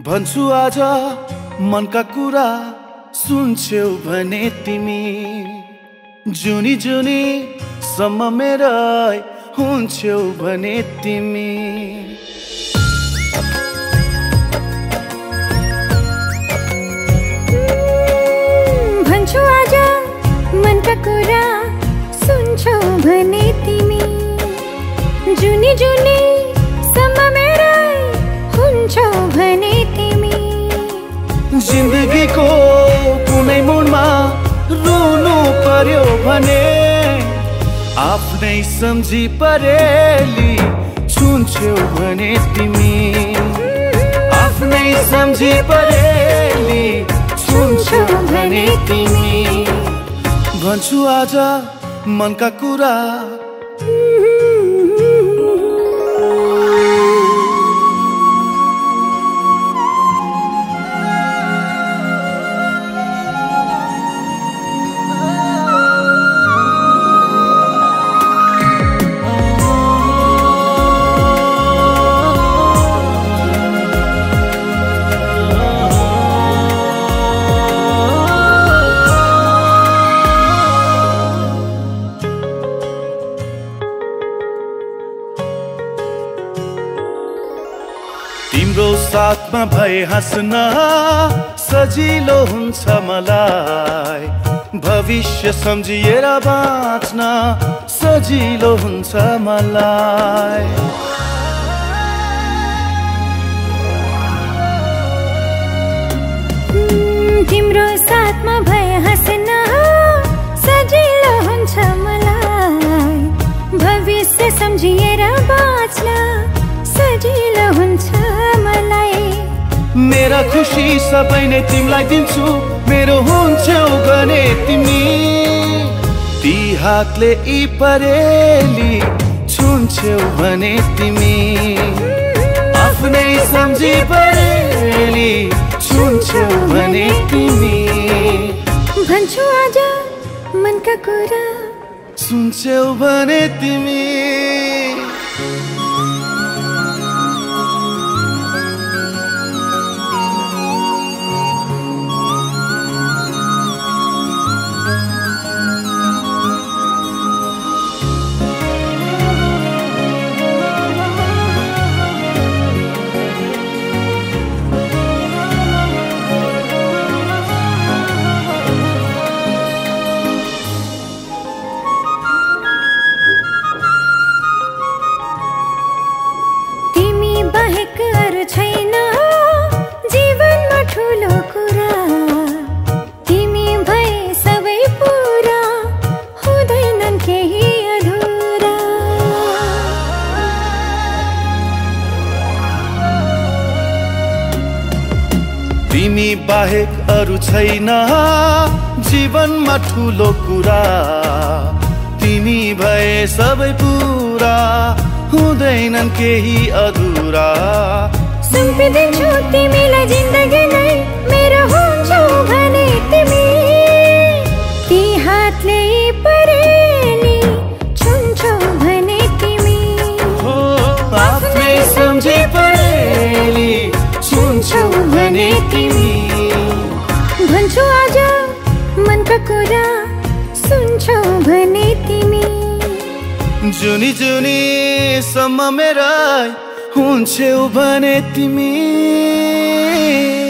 भन्छु आज मनका कुरा सुन्छौ भने तिमी जुनी जुनी सम्म मेरै हुन्छौ भने तिमी भन्छु आज मनका कुरा सुन्छौ भने तिमी जुनी जुनी सम्म मेरै हुन्छौ भने तिमी जिन्दगीको कुनै मोडमा रुनु पर्यो भने आफ्नै सम्झी परेली छुन्छौ भने तिमी आफ्नै सम्झी परेली छुन्छौ भने तिमी भन्छु आज मनका कुरा तिम्रो साथमा भए हाँस्न सजिलो हुन्छ मलाई भविष्य सम्झिएर बाँच्न सजिलो हुन्छ मलाई तिम्रो साथमा भए हाँस्न सजिलो हुन्छ मलाई भविष्य सम्झिएर बाँच्न सजिलो हुन्छ मलाई मेरा खुसी सबै नै तिमीलाई दिन्छु मेरो हुन्छौ भने तिमी ती हातले यी परेली छुन्छौ भने तिमी आफ्नै सम्झी परेली छुन्छौ भने तिमी भन्छु आज मनका कुरा सुन्छौ भने तिमी बाहेक अरू छैन जीवनमा ठुलो कुरा तिमी भए सबै पुरा हुँदैनन् केही अधुरा तिमी बाहेक अरू छैन जीवनमा ठुलो कुरा तिमी भए सबै पुरा हुँदैनन् केही अधुरा सुम्पिदिन्छु तिमीलाई जिन्दगी नै मेरो हुन्छौ भने तिमी ती हातले परेली छुन्छौ भने तिमी आफ्नै सम्झी परेली छुन्छौ भने तिमी भन्छु आज मनका कुरा सुन्छौ भने तिमी जुनी जुनी सम्म मेरै हुन्छौ भने तिमी